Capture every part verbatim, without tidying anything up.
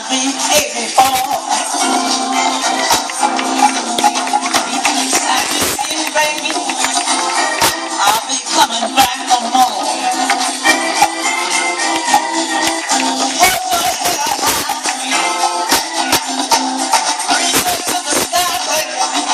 be eighty-four. As you see, baby, I'll be coming back for more. Hold your head up high, reach up to the sky, baby.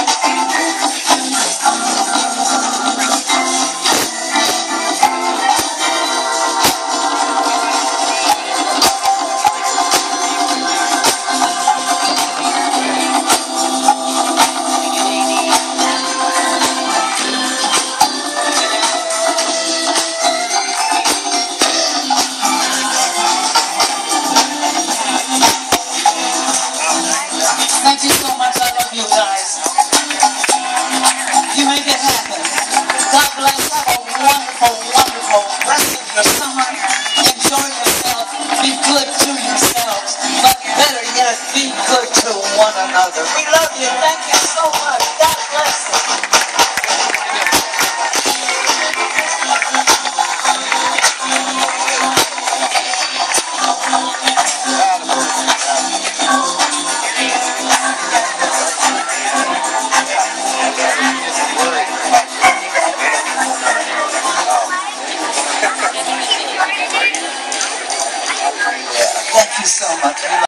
Thank you so much. I love you guys. You make it happen. God bless. Have a wonderful, wonderful rest of your summer. Enjoy yourself. Be good to yourselves. But better yet, be good to one another. We love you. Thank you so much. God bless you. Thank you so much.